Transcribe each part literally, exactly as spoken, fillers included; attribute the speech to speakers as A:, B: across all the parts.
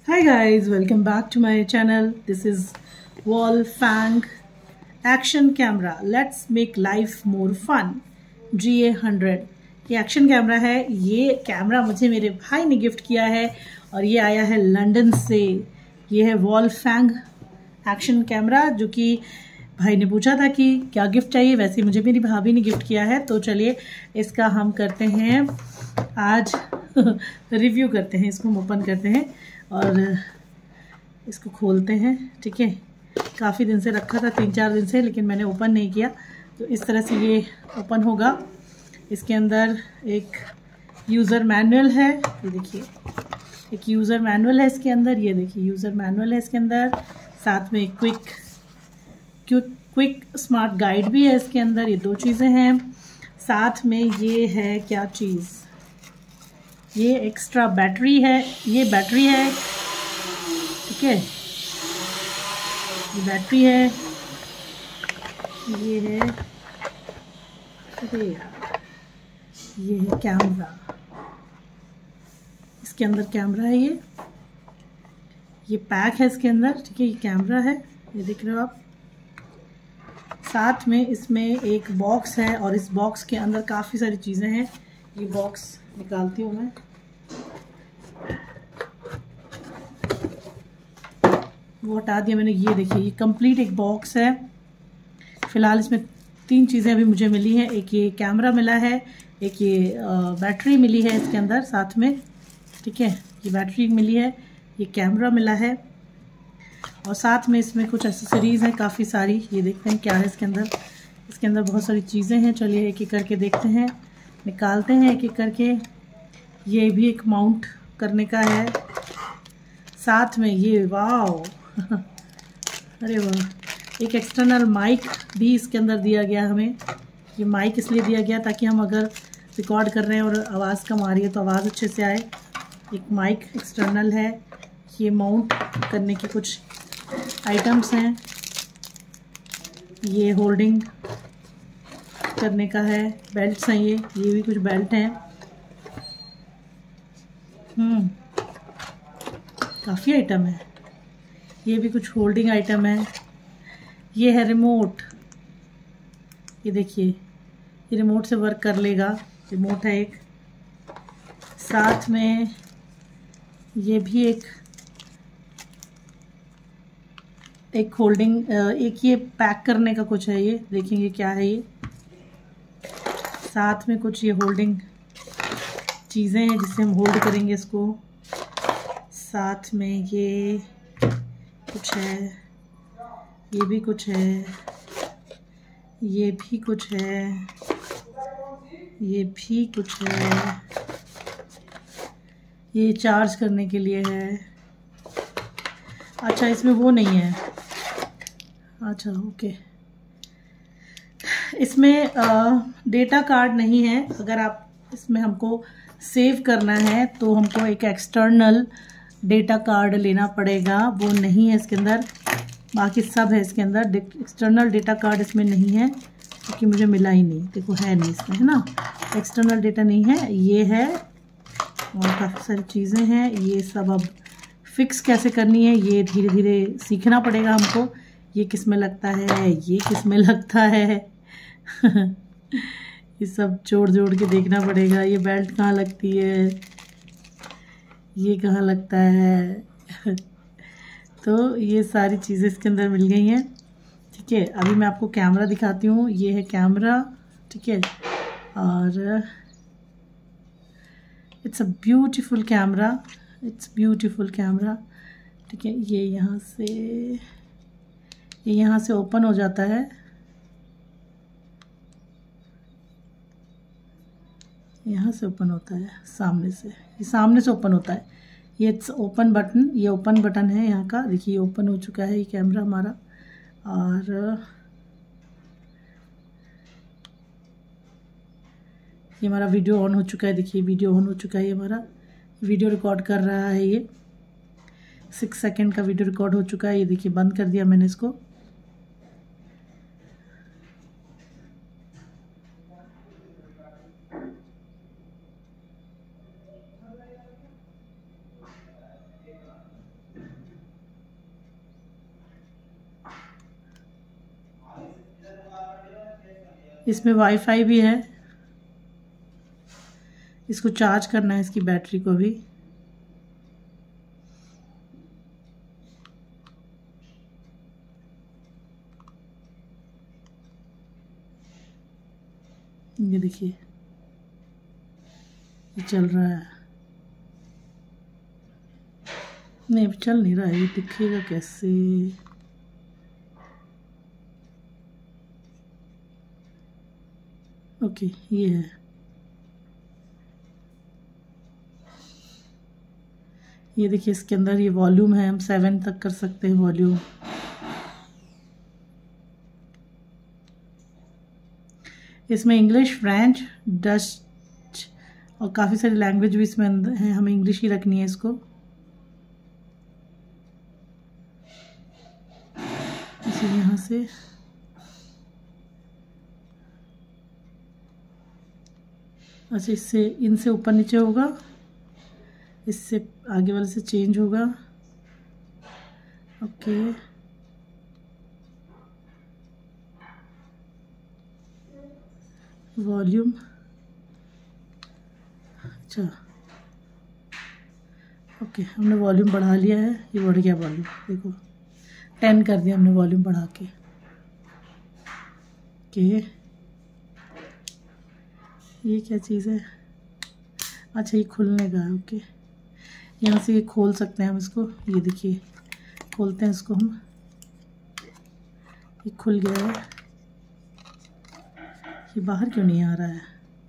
A: Hi guys, welcome back to my channel. This is Wolfang Action Camera. Let's make life more fun. G A hundred ये action camera है। ये camera मुझे मेरे भाई ने gift किया है और ये आया है लंदन से। ये है वॉल्फैंग एक्शन कैमरा जो कि भाई ने पूछा था कि क्या गिफ्ट चाहिए। वैसे मुझे मेरी भाभी ने गिफ्ट किया है, तो चलिए इसका हम करते हैं आज रिव्यू करते हैं। इसको हम ओपन करते हैं और इसको खोलते हैं। ठीक है, काफ़ी दिन से रखा था, तीन चार दिन से, लेकिन मैंने ओपन नहीं किया। तो इस तरह से ये ओपन होगा। इसके अंदर एक यूज़र मैनुअल है, ये देखिए एक यूज़र मैनुअल है इसके अंदर। ये देखिए यूज़र मैनुअल है इसके अंदर, साथ में quick quick quick smart guide भी है इसके अंदर। ये दो चीज़ें हैं। साथ में ये है क्या चीज़, ये एक्स्ट्रा बैटरी है। ये बैटरी है, ठीक है, ये बैटरी है। ये है, अरे यार, ये है कैमरा। इसके अंदर कैमरा है। ये ये पैक है इसके अंदर, ठीक है। ये कैमरा है, ये देख रहे हो आप। साथ में इसमें एक बॉक्स है और इस बॉक्स के अंदर काफ़ी सारी चीज़ें हैं। ये बॉक्स निकालती हूँ मैं, वो हटा दिया मैंने। ये देखिए ये कंप्लीट एक बॉक्स है। फ़िलहाल इसमें तीन चीज़ें अभी मुझे मिली हैं। एक ये कैमरा मिला है, एक ये बैटरी मिली है इसके अंदर साथ में, ठीक है। ये बैटरी मिली है, ये कैमरा मिला है और साथ में इसमें कुछ एक्सेसरीज़ हैं काफ़ी सारी। ये देखते हैं क्या है इसके अंदर। इसके अंदर बहुत सारी चीज़ें हैं। चलिए एक एक करके देखते हैं, निकालते हैं एक एक करके। ये भी एक माउंट करने का है। साथ में ये वाओ अरे वाह, एक एक्सटर्नल माइक भी इसके अंदर दिया गया हमें। ये माइक इसलिए दिया गया ताकि हम अगर रिकॉर्ड कर रहे हैं और आवाज़ कम आ रही है तो आवाज़ अच्छे से आए। एक माइक एक्सटर्नल है। ये माउंट करने के कुछ आइटम्स हैं। ये होल्डिंग करने का है, बेल्ट्स हैं ये ये भी कुछ बेल्ट हैं। हम्म काफ़ी आइटम है। ये भी कुछ होल्डिंग आइटम है। ये है रिमोट, ये देखिए ये रिमोट से वर्क कर लेगा। रिमोट है एक। साथ में ये भी एक एक होल्डिंग, एक ये पैक करने का कुछ है। ये देखेंगे क्या है ये। साथ में कुछ ये होल्डिंग चीज़ें हैं जिससे हम होल्ड करेंगे इसको। साथ में ये कुछ है, ये भी कुछ है, ये भी कुछ है, ये भी कुछ है। ये चार्ज करने के लिए है। अच्छा इसमें वो नहीं है, अच्छा ओके। इसमें डेटा कार्ड नहीं है। अगर आप इसमें हमको सेव करना है तो हमको एक एक्सटर्नल डेटा कार्ड लेना पड़ेगा, वो नहीं है इसके अंदर। बाकी सब है इसके अंदर। एक्सटर्नल डेटा कार्ड इसमें नहीं है क्योंकि मुझे मिला ही नहीं। देखो है नहीं इसमें, है ना, एक्सटर्नल डेटा नहीं है। ये है और काफ़ी सारी चीज़ें हैं। ये सब अब फिक्स कैसे करनी है ये धीरे धीरे सीखना पड़ेगा हमको। ये किस में लगता है, ये किस में लगता है ये सब जोड़ जोड़ के देखना पड़ेगा। ये बेल्ट कहाँ लगती है, ये कहाँ लगता है तो ये सारी चीज़ें इसके अंदर मिल गई हैं, ठीक है। अभी मैं आपको कैमरा दिखाती हूँ। ये है कैमरा, ठीक है। और it's a beautiful camera, it's beautiful camera, ठीक है। ये यहाँ से ये यहाँ से ओपन हो जाता है। यहाँ से ओपन होता है, सामने से, ये सामने से ओपन होता है। ये इट्स ओपन बटन, ये ओपन बटन है यहाँ का। देखिए ओपन हो चुका है ये कैमरा हमारा। और ये हमारा वीडियो ऑन हो चुका है। देखिए वीडियो ऑन हो चुका है। ये हमारा वीडियो रिकॉर्ड कर रहा है। ये सिक्स सेकेंड का वीडियो रिकॉर्ड हो चुका है। ये देखिए बंद कर दिया मैंने इसको। इसमें वाईफाई भी है, इसको चार्ज करना है, इसकी बैटरी को भी। ये देखिए ये चल रहा है, नहीं अभी चल नहीं रहा है, ये दिखेगा कैसे? ओके ये है, ये देखिए इसके अंदर ये वॉल्यूम है, हम सेवन तक कर सकते हैं वॉल्यूम। इसमें इंग्लिश, फ्रेंच, डच और काफ़ी सारी लैंग्वेज भी इसमें अंदर है, हमें इंग्लिश ही रखनी है इसको। इसे यहाँ से अच्छा, इससे इनसे ऊपर नीचे होगा, इससे आगे वाले से चेंज होगा। ओके वॉल्यूम, अच्छा ओके हमने वॉल्यूम बढ़ा लिया है, ये बढ़ गया वॉल्यूम, देखो टेन कर दिया हमने वॉल्यूम बढ़ा के। ओके ये क्या चीज़ है? अच्छा ये खुलने का है। ओके यहाँ से ये खोल सकते हैं हम इसको, ये देखिए खोलते हैं इसको हम, ये खुल गया है। ये बाहर क्यों नहीं आ रहा है?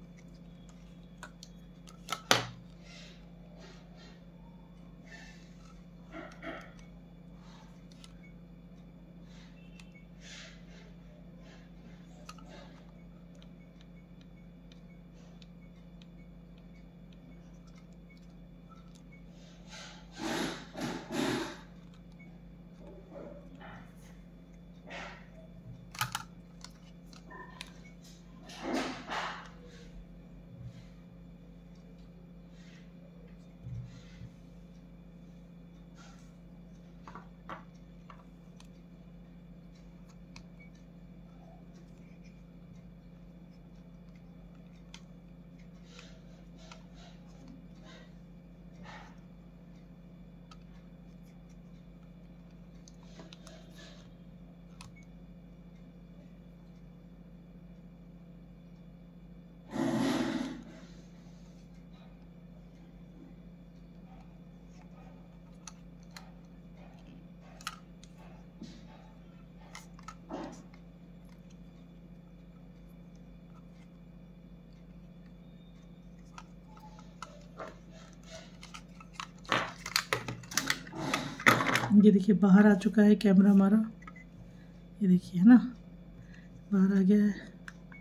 A: ये देखिए बाहर आ चुका है कैमरा हमारा, ये देखिए है ना बाहर आ गया है।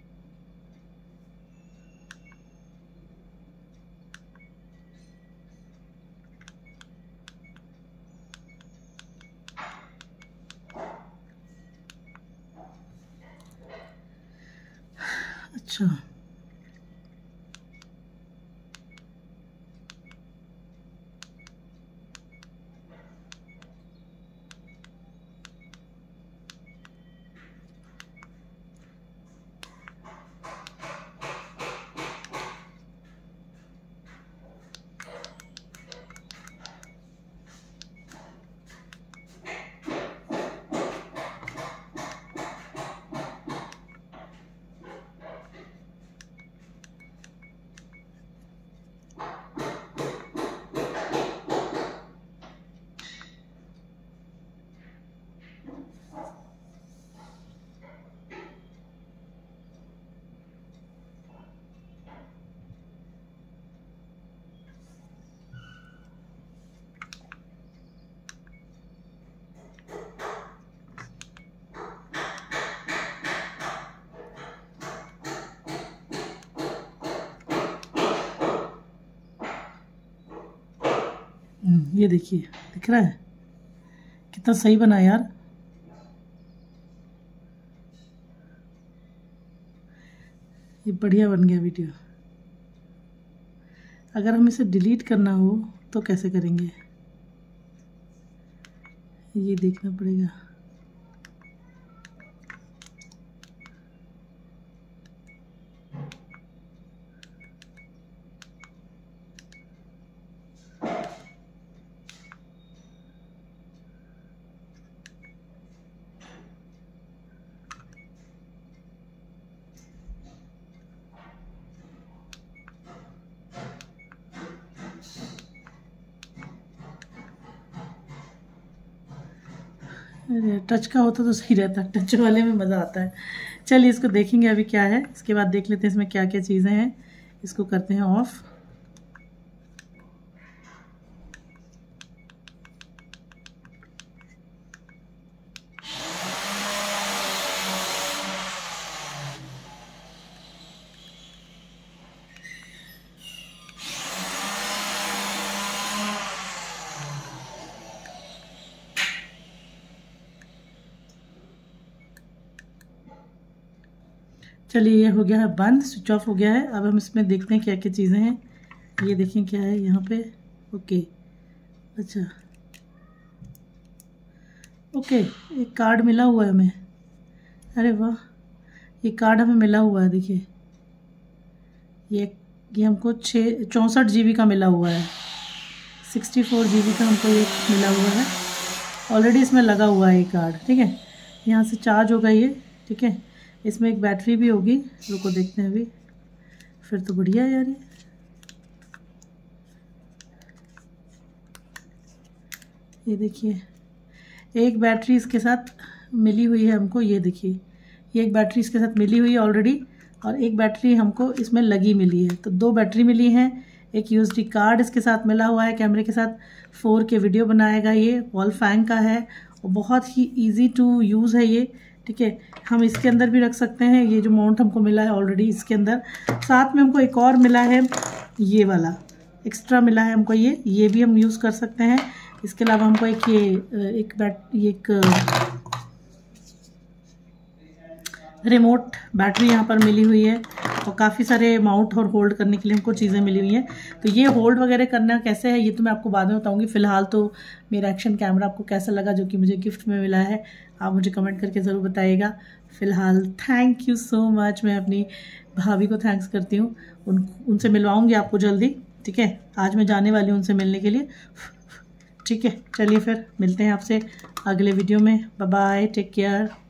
A: अच्छा ये देखिए दिख रहा है कितना सही बना यार। ये बढ़िया बन गया वीडियो। अगर हम इसे डिलीट करना हो तो कैसे करेंगे, ये देखना पड़ेगा। अरे टच का होता तो सही रहता, टच वाले में मज़ा आता है। चलिए इसको देखेंगे अभी क्या है, इसके बाद देख लेते हैं इसमें क्या क्या चीज़ें हैं। इसको करते हैं ऑफ। चलिए ये हो गया है बंद, स्विच ऑफ हो गया है। अब हम इसमें देखते हैं क्या क्या चीज़ें हैं। ये देखें क्या है यहाँ पे। ओके, अच्छा ओके, एक कार्ड मिला हुआ है हमें। अरे वाह, ये कार्ड हमें मिला हुआ है। देखिए ये ये हमको छः चौंसठ जी बी का मिला हुआ है, सिक्सटी फोर जी बी का हमको ये मिला हुआ है। ऑलरेडी इसमें लगा हुआ है ये कार्ड। ठीक है, यहाँ से चार्ज होगा ये। ठीक है, इसमें एक बैटरी भी होगी, रुको देखते हैं अभी। फिर तो बढ़िया है यार। ये ये देखिए एक बैटरी इसके साथ मिली हुई है हमको। ये देखिए ये एक बैटरी इसके साथ मिली हुई है ऑलरेडी, और एक बैटरी हमको इसमें लगी मिली है। तो दो बैटरी मिली हैं। एक यूएसडी कार्ड इसके साथ मिला हुआ है कैमरे के साथ। फोर के वीडियो बनाएगा। ये वॉल फैंग का है और बहुत ही इजी टू यूज़ है ये। ठीक है, हम इसके अंदर भी रख सकते हैं। ये जो माउंट हमको मिला है ऑलरेडी इसके अंदर, साथ में हमको एक और मिला है, ये वाला एक्स्ट्रा मिला है हमको। ये ये भी हम यूज़ कर सकते हैं। इसके अलावा हमको एक ये एक बैट ये एक रिमोट बैटरी यहाँ पर मिली हुई है, और काफ़ी सारे माउंट और होल्ड करने के लिए हमको चीज़ें मिली हुई हैं। तो ये होल्ड वगैरह करना कैसे है ये तो मैं आपको बाद में बताऊंगी। फ़िलहाल तो मेरा एक्शन कैमरा आपको कैसा लगा जो कि मुझे गिफ्ट में मिला है, आप मुझे कमेंट करके ज़रूर बताइएगा। फ़िलहाल थैंक यू सो मच। मैं अपनी भाभी को थैंक्स करती हूँ, उन उनसे मिलवाऊँगी आपको जल्दी। ठीक है, आज मैं जाने वाली हूँ उनसे मिलने के लिए। ठीक है, चलिए फिर मिलते हैं आपसे अगले वीडियो में। Bye bye, take care.